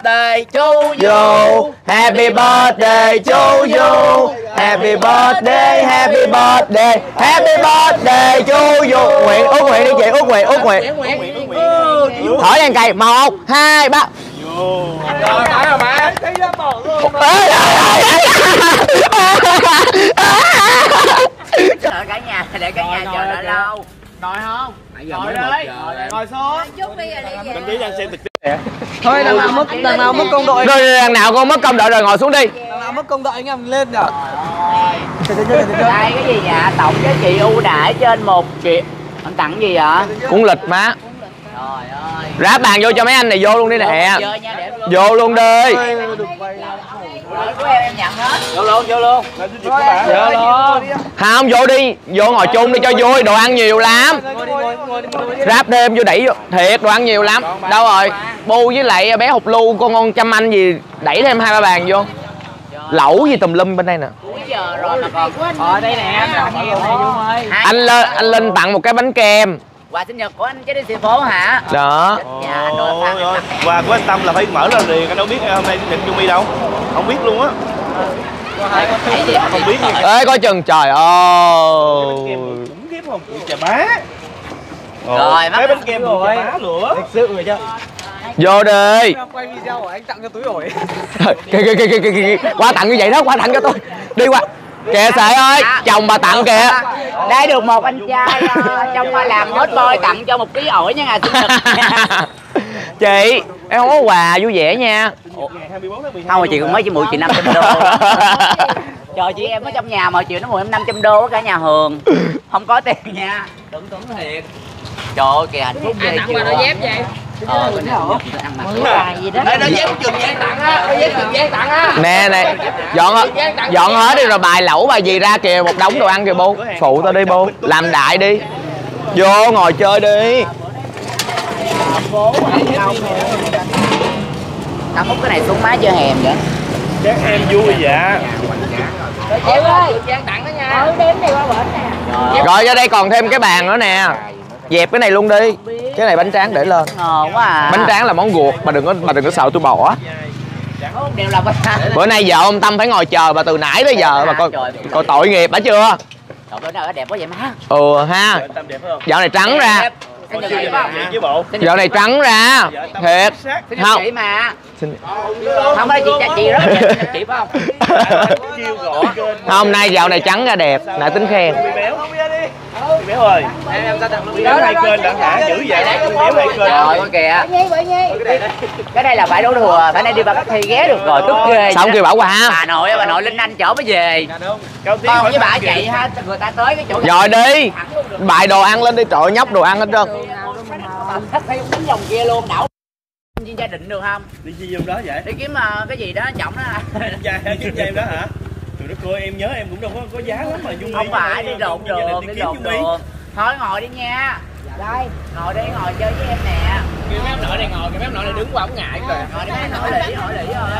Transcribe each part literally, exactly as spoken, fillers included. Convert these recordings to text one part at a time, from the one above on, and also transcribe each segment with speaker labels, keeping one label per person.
Speaker 1: birthday to you. Happy birthday to you. Happy birthday, happy birthday, happy birthday to you. Nguyện, ước nguyện đi chị, ước nguyện, ước nguyện. Thổi đèn cày, một, hai, ba.
Speaker 2: Rồi phải rồi mà. Thấy nó bỏ luôn.
Speaker 1: Đợi cả nhà, để cả nhà chờ đợi lâu.
Speaker 2: Ngồi không? Ngồi đây. Ngồi xuống.
Speaker 3: Đăng ký đang xem thực tế.
Speaker 2: Thôi đằng nào mất đằng nào mất công đội.
Speaker 1: Rồi đằng nào con mất công đợi rồi ngồi xuống đi.
Speaker 2: Đằng nào mất công đội anh em lên nhở.
Speaker 1: Đây cái gì vậy? Tổng giá trị ưu đãi trên một triệu. Anh tặng gì vậy? Cuốn lịch má. Trời ơi. Ráp bàn vô cho mấy anh này vô luôn đi nè. Vô luôn đi. Của em em nhận hết.
Speaker 3: Vô luôn, vô luôn.
Speaker 1: Vô luôn. Không vô đi, vô ngồi chung đi cho vui, đồ ăn nhiều lắm. Ráp đêm vô đẩy vô. Thiệt đồ ăn nhiều lắm. Đâu rồi? Bu với lại bé hột lu con ngon chăm anh gì đẩy thêm hai ba bàn vô. Lẩu gì tùm lum bên đây nè. Cuối giờ rồi mà còn.
Speaker 2: Ở đây nè,
Speaker 1: anh lên anh lên tặng một cái bánh kem.
Speaker 4: Quà sinh nhật của anh chứ đi thành phố hả?
Speaker 1: Đó.
Speaker 3: Ôi, quà của anh Tâm là phải mở ra liền, anh đâu biết hôm nay định chung đi đâu. Không biết luôn á. Không biết nha.
Speaker 1: Ê coi chừng trời ơi.
Speaker 3: Cũng ghép không? Chà bá.
Speaker 4: Rồi
Speaker 3: cái bánh kem của chà bá nữa.
Speaker 2: Thực sự rồi chứ.
Speaker 1: Vô đi.
Speaker 2: Quay video của anh tặng cho túi ổi.
Speaker 1: Kìa kìa kìa kìa kìa. Qua tặng như vậy đó, qua tặng cho tôi. Đi qua. Kìa Sệ ơi, chồng bà tặng kìa.
Speaker 4: Đây được một anh trai trong làm hot boy tặng cho một ký ổi nha ngày sinh nhật.
Speaker 1: Chị, em không có quà vui vẻ nha.
Speaker 4: Không mà chị cũng mới chỉ mượn chị năm trăm đô. Trời chị em ở trong nhà mà chị nó mượn em năm trăm đô cả nhà Hường. Không có tiền nha. Tưởng tưởng thiệt. Trời ơi kìa hạnh phúc ghê chưa.
Speaker 2: Nó dép vậy.
Speaker 4: Ờ, ăn mặc quà gì đó.
Speaker 2: Nó dép trường giang tặng á, nó dép trường giang tặng á.
Speaker 1: Nè nè, dọn dọn hết đi rồi bài lẩu bài gì ra kìa, một đống đồ ăn kìa bu. Phụ tao đi bu, làm đại đi. Vô ngồi chơi đi.
Speaker 4: Tao múc cái này xuống má chưa hèm vậy?
Speaker 3: Chắc em vui dạ.
Speaker 2: Chị ơi, giang tặng đó nha. Ừ, đem này qua bển nè.
Speaker 1: Rồi ra đây còn thêm cái bàn nữa nè. Dẹp cái này luôn đi. Cái này bánh tráng để lên.
Speaker 4: Ngon quá à.
Speaker 1: Bánh tráng là món ruột, bà đừng có bà đừng có sợ tôi bỏ.
Speaker 4: Đều là bánh tráng.
Speaker 1: Bữa nay vợ ông Tâm phải ngồi chờ bà từ nãy tới giờ bà coi coi tội nghiệp bà chưa?
Speaker 4: Trời bữa nào đẹp quá vậy má.
Speaker 1: Ừ ha. Dạo này trắng ra. Dạo này trắng ra. Thiệt. Không.
Speaker 4: Chị mà. Không phải chị chị đó, chị phải không?
Speaker 1: Hôm nay dạo này trắng ra đẹp, nãy tính khen.
Speaker 3: Béo ơi, em ra tặng luôn. Béo hai kênh đã hả? Dữ vậy đấy, béo hai kênh.
Speaker 4: Trời ơi kìa. Cái đây là phải đổ thừa, phải nên đi ba cách thi ghé được rồi, tức ghê.
Speaker 1: Sao không kêu bảo quà?
Speaker 4: Bà nội bà nội Linh Anh chở mới về. Con với bà chạy ha, người ta tới cái chỗ.
Speaker 1: Rồi đi. Bài đồ ăn lên đi, trời nhóc đồ ăn hết trơn.
Speaker 4: Thích thi cũng đánh vòng kia luôn, đảo. Chuyên gia định được không?
Speaker 3: Đi chi vô đó vậy?
Speaker 4: Đi kiếm cái gì đó trọng đó.
Speaker 3: Gia kiếm gia em đó hả? Trời đất ơi, em nhớ em cũng đâu có có giá lắm mà Dung.
Speaker 4: Không phải đi lộn đường, đi lộn đường. Thôi ngồi đi nha. Đây, ngồi đi, ngồi chơi với em nè.
Speaker 2: Kêu mấy ông nội này ngồi, kêu mấy ông nội này đứng qua ổng ngại kìa.
Speaker 4: Ngồi đi, hỏi lĩ, hỏi lĩ rồi.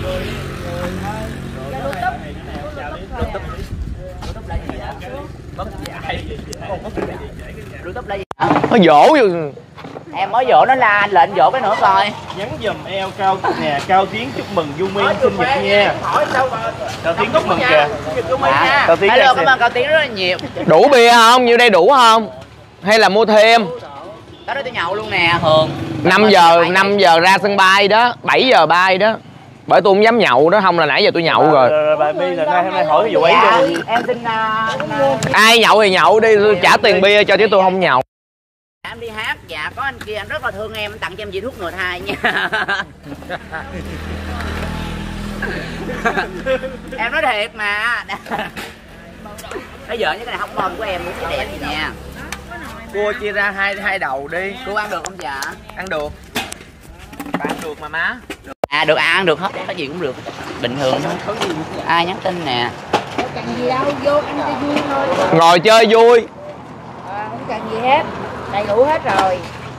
Speaker 4: YouTube là gì vậy? Mất dạy. YouTube là gì?
Speaker 1: Nó dỗ vô.
Speaker 4: Em mới dỗ nó la, anh lệnh dỗ cái nữa coi.
Speaker 3: Nhắn giùm eo cao nè, Cao Tiến chúc mừng Du Miên sinh nhật nha. Cao Tiến chúc mừng kìa.
Speaker 4: Cao Tiến hello, cảm ơn Cao Tiến rất là nhiều.
Speaker 1: Đủ bia không? Nhiêu đây đủ không? Hay là mua thêm?
Speaker 4: Tới đó tôi nhậu luôn nè, Hường.
Speaker 1: năm giờ, năm giờ ra sân bay đó, bảy giờ bay đó. Bởi tôi không dám nhậu đó, không là nãy giờ tôi nhậu rồi.
Speaker 3: Rồi bà Bi là nay hôm nay hỏi cái vụ ấy đi.
Speaker 4: Em xin
Speaker 1: ai nhậu thì nhậu đi, tôi trả tiền bia cho chứ tôi không nhậu.
Speaker 4: Em đi hát, dạ có anh kia anh rất là thương em, anh tặng cho em vị thuốc ngừa thai nha. Em nói thiệt mà. Bây giờ những cái này hóc môn của em muốn cái đẹp gì nha.
Speaker 2: Cua chia ra hai hai đầu đi.
Speaker 4: Cô ăn được không dạ?
Speaker 2: Ăn được. Bà ăn được mà má.
Speaker 4: À được, à, ăn được hết, cái gì cũng được. Bình thường thôi. Ai nhắn tin nè.
Speaker 5: Không cần gì đâu, vô ăn cho vui thôi.
Speaker 1: Ngồi chơi vui.
Speaker 5: À, không cần gì hết, đầy đủ hết rồi.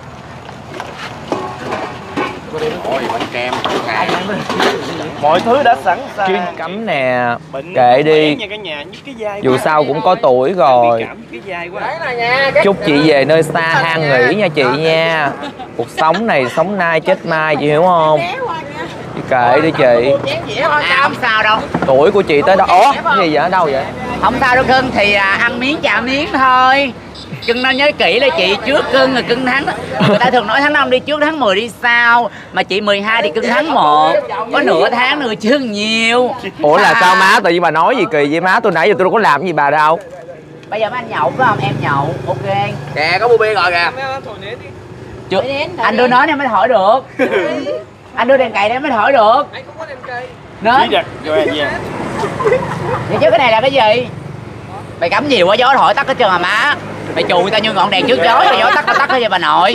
Speaker 2: Ôi bánh kem,
Speaker 3: mọi thứ đã sẵn sàng.
Speaker 1: Chuyên cấm nè, kệ đi. Dù sao cũng có tuổi rồi. Chúc chị về nơi xa an nghỉ nha chị nha. Cuộc sống này sống nay chết mai chị hiểu không? Kệ đi chị.
Speaker 4: À, không sao đâu.
Speaker 1: Tuổi của chị tới đó. Ủa gì vậy, ở đâu vậy?
Speaker 4: Không sao đâu cưng, thì à, ăn miếng chả miếng thôi. Cưng nên nhớ kỹ là chị trước cưng là cưng tháng. Người ta thường nói tháng năm đi trước, tháng mười đi sau. Mà chị mười hai thì cưng tháng một. Có nửa tháng nữa chứ nhiều.
Speaker 1: Ủa là sao má, tự nhiên bà nói gì kỳ vậy má, tôi nãy giờ tôi đâu có làm gì bà đâu.
Speaker 4: Bây giờ mấy anh nhậu phải không? Em nhậu, ok.
Speaker 1: Kìa có bu bia rồi kìa.
Speaker 4: Chưa. Anh đưa nến em mới thổi được. Anh đưa đèn cày em mới thổi được. Anh không có đèn cày. Nến. Vậy chứ cái này là cái gì? Mày cắm nhiều quá gió thổi tắt hết trơn à má. Mày chù người ta như ngọn đèn trước gió rồi gió tắt tắt hết vậy bà nội.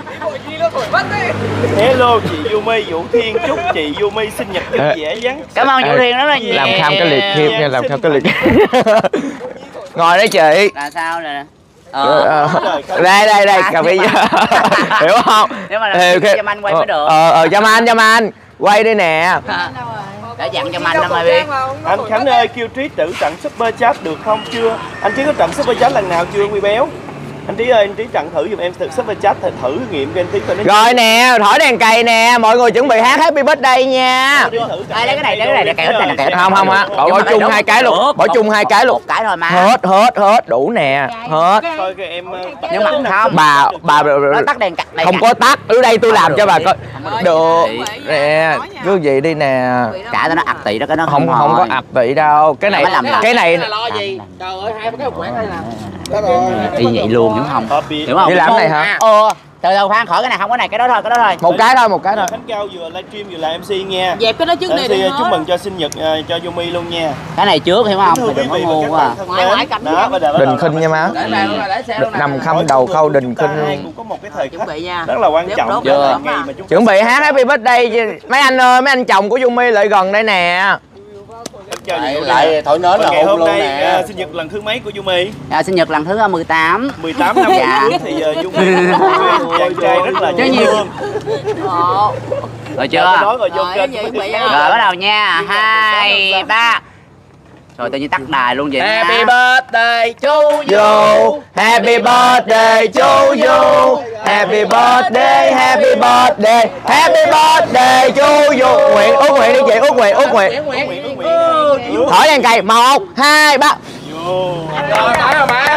Speaker 3: Hello chị Yumi, Vũ Thiên chúc chị Yumi sinh nhật vui vẻ vắng.
Speaker 4: Cảm ơn Vũ Thiên rất là nhiều.
Speaker 1: Làm khăm cái liệt thêm nha, làm khăm cái liệt. Ngồi đấy chị.
Speaker 4: Là sao nè?
Speaker 1: Ờ. Đây đây đây cà phê. Hiểu không?
Speaker 4: Nếu mà
Speaker 1: ừ, okay.
Speaker 4: Chăm anh quay mới được.
Speaker 1: Ờ ờ chăm anh chăm anh. Quay đây nè.
Speaker 4: Đã dặn cho anh đó mà biết.
Speaker 3: Anh Khánh ơi, kêu Trí Tử tặng super chat được không chưa? Anh Trí có tặng super chat lần nào chưa Huy Béo? Anh Trí ơi, anh Trí tặng thử giùm em thử super chat thử, thử nghiệm cho anh Trí coi nó.
Speaker 1: Rồi nè, thổi đèn cày nè, mọi người chuẩn bị hát Happy Birthday nha.
Speaker 4: Ai lấy cái này, lấy cái này để kẹo này, kẹo.
Speaker 1: Không không á, bỏ, bỏ chung hai cái luôn, bỏ chung hai cái luôn.
Speaker 4: Một cái thôi mà.
Speaker 1: Hết hết hết đủ nè, hết.
Speaker 3: Thôi kìa em.
Speaker 4: Nhưng mà không.
Speaker 1: Bà bà
Speaker 4: nó tắt đèn cắt
Speaker 1: không có tắt, ở đây tôi làm cho bà coi. Được nè, cứ vậy đi nè.
Speaker 4: Cả tao nó ặt tị đó cái nó
Speaker 1: không không có ặt tị đâu. Cái này cái này
Speaker 2: lo gì? Trời ơi, hai cái khỏe thôi nè.
Speaker 4: Y vậy luôn hiểu không? Hiểu không?
Speaker 1: Đi làm cái này hả?
Speaker 4: Ờ, từ từ khoan khỏi cái này không có này, cái đó thôi, cái đó thôi.
Speaker 1: Một cái thôi, một cái thôi.
Speaker 3: Khánh Cao vừa livestream vừa là em xê nha.
Speaker 2: Dẹp cái đó trước này đi.
Speaker 3: Chúc mừng cho sinh nhật uh, cho Yumi luôn nha.
Speaker 4: Cái này trước hiểu không? Mày đừng có ngu quá.
Speaker 2: Ngoại ngoại cảnh
Speaker 1: Đình khinh nha má. Nằm khâm đầu khâu đình khinh.
Speaker 3: Cũng có một cái thời
Speaker 2: chuẩn bị nha.
Speaker 3: rất là quan trọng.
Speaker 1: Chuẩn bị hát Happy Birthday mấy anh ơi, mấy anh chồng của Yumi lại gần đây nè.
Speaker 3: Lại, lại thổi nến là ngày hôm nay uh, sinh nhật lần thứ mấy của Yumi?
Speaker 4: À, sinh nhật lần thứ mười tám.
Speaker 3: mười tám năm dạ. Trước thì uh, Yumi chàng trai rất là dễ thương.
Speaker 4: Rồi chưa?
Speaker 3: Nói rồi, vô kênh
Speaker 4: rồi bắt đầu nha. Hai ba. Rồi tự nhiên tắt đài luôn vậy.
Speaker 1: Happy birthday to you. Happy birthday to you. Happy birthday, happy birthday, happy birthday to you. Nguyện, ước nguyện đi chị, ước nguyện, ước nguyện. Thổi đèn cày, một, hai, ba.
Speaker 3: Rồi, phải rồi mà.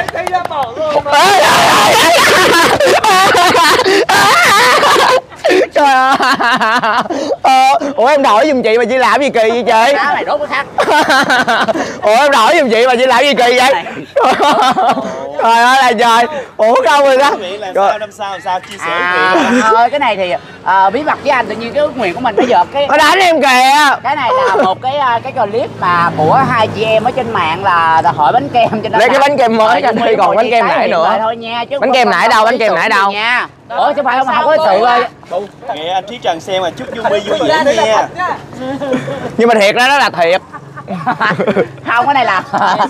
Speaker 1: Trời ơi. Ờ, ủa em đổi giùm chị mà chị làm gì kỳ vậy chị?
Speaker 4: Đá này đốt cái khác.
Speaker 1: Ủa em đổi giùm chị mà chị làm gì kỳ vậy? Trời ơi là trời. Ủa không rồi đó.
Speaker 3: Sao năm sau sao chia sẻ
Speaker 4: à, thôi cái này thì uh, bí mật với anh, tự nhiên cái ước nguyện của mình bây giờ cái
Speaker 1: nó đánh em kìa.
Speaker 4: Cái này là một cái cái clip mà của hai chị em ở trên mạng là, là hỏi bánh kem cho nên
Speaker 1: lấy cái bánh kem mới cho anh còn bánh kem nãy nữa
Speaker 4: thôi nha, chứ
Speaker 1: bánh kem nãy đâu, bánh kem nãy đâu
Speaker 4: nha. Ủa chứ phải không, không có sự ơi.
Speaker 3: Nghe anh Trí Trần xem mà chúc Yumi vui vẻ nha.
Speaker 1: Nhưng mà thiệt ra nó là thiệt.
Speaker 4: Không, cái này là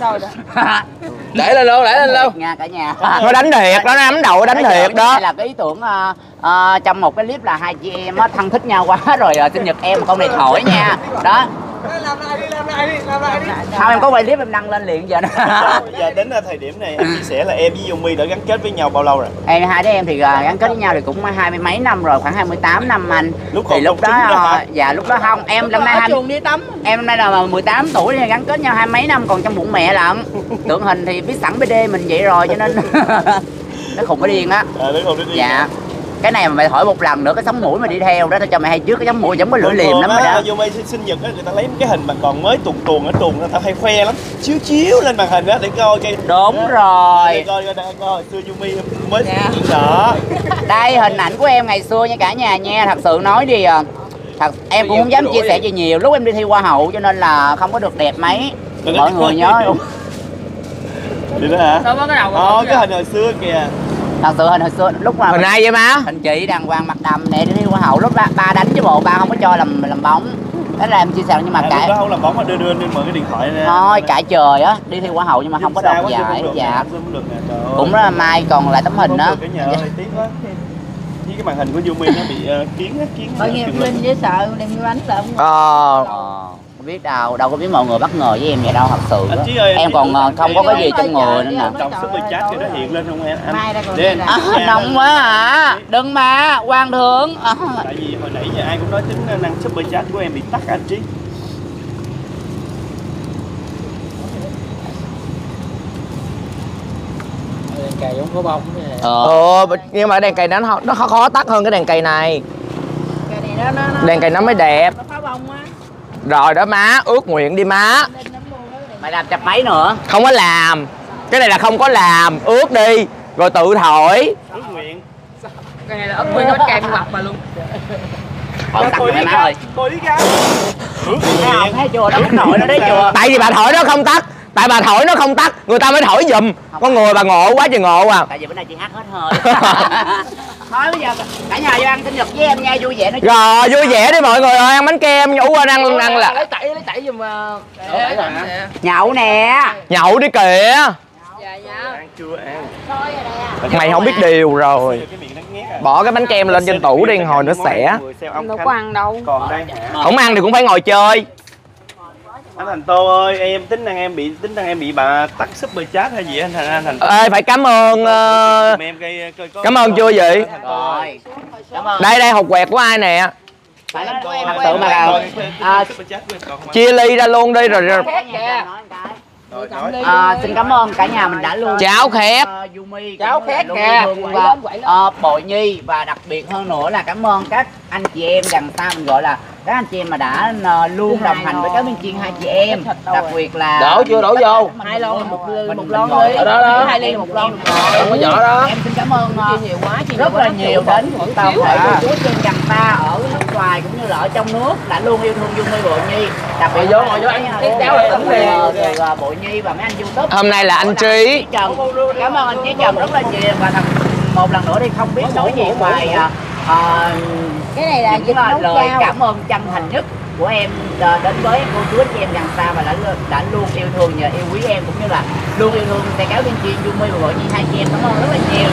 Speaker 1: để lên luôn, để lên luôn
Speaker 4: nha cả nhà.
Speaker 1: Nó đánh thiệt đó, nó nắm đầu đánh thiệt đó.
Speaker 4: Đây là cái ý tưởng uh, uh, trong một cái clip là hai chị em uh, thân thích nhau quá rồi uh, sinh nhật em con này thổi nha đó.
Speaker 2: Làm lại đi, làm lại đi, làm lại đi.
Speaker 4: Không, em có quay clip em đăng lên liền giờ.
Speaker 3: Giờ đến thời điểm này anh chia sẻ là em với Yumi đã gắn kết với nhau bao lâu rồi?
Speaker 4: Em hai đứa em thì uh, gắn kết với nhau thì cũng hai mươi mấy năm rồi, khoảng hai mươi tám năm anh.
Speaker 3: Lúc
Speaker 4: thì lúc đó,
Speaker 3: đó
Speaker 4: uh, dạ lúc đó không, em năm nay hai
Speaker 2: đi tắm.
Speaker 4: Em năm nay là mười tám tuổi thì gắn kết nhau hai mấy năm còn trong bụng mẹ lận. Tượng hình thì biết sẵn bê đê mình vậy rồi cho nên nó khùng cái điên á.
Speaker 3: À, nó khùng cái điên.
Speaker 4: Dạ. Cái này mà mày thổi một lần nữa cái sống mũi mà đi theo đó, tao cho mày hay trước cái sống mũi giống cái lưỡi liềm lắm rồi đó.
Speaker 3: Yumi sinh nhật á, người ta lấy cái hình mà còn mới tuồn tuồn ở tuồn, người ta hay khoe lắm, chiếu chiếu lên màn hình đó để coi cái.
Speaker 4: Đúng rồi.
Speaker 3: Để coi coi coi xưa Yumi mới đó.
Speaker 4: Đây hình ảnh của em ngày xưa nha cả nhà nha, thật sự nói đi à. Thật em cũng không dám chia sẻ gì nhiều, lúc em đi thi hoa hậu cho nên là không có được đẹp mấy. Mọi người nhớ không?
Speaker 3: Đi đó hả? Đâu có cái đầu. Ờ, cái hình hồi xưa kìa.
Speaker 4: Thật sự hình hồi xưa lúc mà
Speaker 1: hình ai vậy má?
Speaker 4: Hình chị đàng hoàng mặt đầm nè, đi thi hoa hậu lúc ba, ba đánh chứ bộ ba không có cho làm làm bóng. Thế là em chia sẻ nhưng mà
Speaker 3: à,
Speaker 4: cãi.
Speaker 3: Lúc đó không làm bóng mà đưa đưa đưa mượn cái điện thoại ra.
Speaker 4: Thôi cãi trời á, đi thi hoa hậu nhưng mà không có đoạt giải. Dạ. Cũng rất là may còn lại tấm hình đó.
Speaker 3: Cái nhà ơi, tiếc quá. Với cái màn hình của Yumi nó bị uh, kiến á, kiến.
Speaker 5: Bao nhiêu Linh với sợ đem cái bánh là không.
Speaker 1: Ờ.
Speaker 4: biết đâu, đâu có biết mọi người bất ngờ với em vậy đâu thật sự
Speaker 3: Anh
Speaker 4: đó.
Speaker 3: Chí ơi, anh
Speaker 4: Em
Speaker 3: Chí
Speaker 4: còn
Speaker 3: ơi,
Speaker 4: ờ, không có cái gì trong người nữa nè.
Speaker 3: Trong super chat cho nó hiện lên không em? Anh
Speaker 5: Mai đây còn
Speaker 3: Để-
Speaker 5: đi
Speaker 4: À, nóng quá hả? Đừng mà, hoàng thượng. À.
Speaker 3: Tại vì hồi nãy giờ ai cũng nói tính năng super chat của em bị tắt anh Chí.
Speaker 2: Cày cũng có bông.
Speaker 4: Ờ.
Speaker 1: Ờ, nhưng mà đèn cày nó nó khó, khó tắt hơn cái đèn cày này.
Speaker 5: Cái này nó nó nó
Speaker 1: Đèn cày nó mới đẹp.
Speaker 5: nó phá bông á.
Speaker 1: Rồi đó má, ước nguyện đi má.
Speaker 4: Mày làm chập máy nữa.
Speaker 1: Không có làm. Cái này là không có làm, ước đi. Rồi tự thổi.
Speaker 3: Ước nguyện.
Speaker 2: Cái này là ớt nguyên nó kem mặt mà luôn.
Speaker 4: Thôi tắt rồi má ơi.
Speaker 3: Tôi đi ra. Ước
Speaker 4: Thấy không?
Speaker 3: nguyện.
Speaker 4: Thấy chưa? Nó không nổi nó đấy chưa?
Speaker 1: Tại vì bà thổi nó không tắt. Tại bà thổi nó không tắt, người ta mới thổi giùm. Con người bà ngộ quá trời ngộ à.
Speaker 4: Tại vì bữa nay chị hát hết hơi. Thôi bây giờ cả nhà vô ăn sinh nhật với em nha, vui vẻ nói chuyện.
Speaker 1: Rồi vui vẻ đi mọi người ơi, ăn bánh kem nhủ quên ăn ăn là
Speaker 2: Lấy tẩy lấy tẩy giùm.
Speaker 4: Nhậu nè.
Speaker 1: nhậu đi kìa.
Speaker 2: Dạ nha.
Speaker 3: Ăn chưa ăn.
Speaker 1: Mày không biết điều rồi.
Speaker 3: Cái miệng nó nghét à.
Speaker 1: Bỏ cái bánh kem lên trên tủ đi, hồi nó sẽ.
Speaker 3: Ông
Speaker 2: Đâu có ăn đâu.
Speaker 3: Còn đây hả?
Speaker 1: Không ăn thì cũng phải ngồi chơi.
Speaker 3: Anh Thành Tô ơi, em tính năng em bị tính năng em bị bà tắt super chat hay gì anh Thành anh Thành Tô?
Speaker 1: Ê phải cảm ơn ờ,
Speaker 3: Giùm em cái coi có.
Speaker 1: cảm ơn chưa vậy?
Speaker 4: Rồi. Cảm ơn.
Speaker 1: Đây đây hộp quẹt của ai nè.
Speaker 4: Phải nói thật sự mà là à,
Speaker 3: Super chat của em còn không anh?
Speaker 1: Chia ly ra luôn đi rồi, rồi.
Speaker 4: cả nhà nói một cái.
Speaker 3: Rồi nói.
Speaker 4: À, xin cảm ơn cả nhà mình đã luôn
Speaker 1: Cháo khét.
Speaker 4: uh, Yumi,
Speaker 2: Cháo
Speaker 4: cũng là
Speaker 2: khét
Speaker 4: luôn
Speaker 2: kìa.
Speaker 4: yêu thương
Speaker 2: Quậy lên,
Speaker 4: và
Speaker 2: quậy lên.
Speaker 4: uh, Bội Nhi, và đặc biệt hơn nữa là cảm ơn các anh chị em đằng xa mình gọi là các anh chị em mà đã uh, luôn đồng hành với cá viên chiên hai chị em, đặc biệt là
Speaker 2: Đổ chưa, đổ vô.
Speaker 4: hai lon một
Speaker 2: Mình-
Speaker 4: một
Speaker 2: mình
Speaker 4: lon
Speaker 2: gọi
Speaker 4: đi
Speaker 2: ở đó đó.
Speaker 4: hai ly một lon
Speaker 2: Không có vỏ đó.
Speaker 4: em xin cảm ơn uh,
Speaker 2: Chia nhiều quá, chia
Speaker 4: rất
Speaker 2: nhiều
Speaker 4: là
Speaker 2: quá.
Speaker 4: nhiều đến
Speaker 2: Một
Speaker 4: toàn
Speaker 2: xíu
Speaker 4: thể
Speaker 2: à.
Speaker 4: cô chú trên dàn ta ở nước ngoài cũng như là ở trong nước đã luôn yêu thương Yumi, Bội Nhi, đặc biệt
Speaker 2: Ngồi vô, ngồi vô ăn
Speaker 4: là
Speaker 2: cái cháo là tỉnh liền.
Speaker 4: từ uh, Bội Nhi và mấy anh YouTube.
Speaker 1: Hôm nay là anh Trí.
Speaker 4: Trần. Cảm ơn anh Chí Trần rất là nhiều, và thật một lần nữa thì không biết nói gì ngoài à, à,
Speaker 5: Cái này là
Speaker 4: những
Speaker 5: vịt
Speaker 4: là
Speaker 5: nấu
Speaker 4: lời
Speaker 5: chao.
Speaker 4: cảm ơn chân thành nhất của em à, đến với cô chú anh chị em gần xa, và đã đã luôn yêu thương và yêu quý em, cũng như là luôn yêu thương xe cáo viên chiên Yumi và Bội Nhi hai chị em. Cảm ơn rất là nhiều.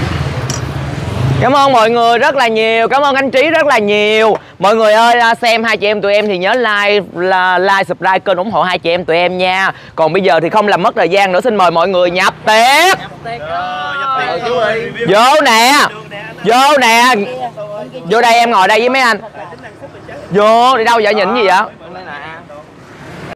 Speaker 1: Cảm ơn mọi người rất là nhiều, cảm ơn anh Trí rất là nhiều. Mọi người ơi, xem hai chị em tụi em thì nhớ like, là like, subscribe kênh ủng hộ hai chị em tụi em nha. Còn bây giờ thì không làm mất thời gian nữa, xin mời mọi người nhập tiệc. Vô nè, vô nè, vô đây em ngồi đây với mấy anh. Vô, đi đâu vậy, nhịn gì vậy?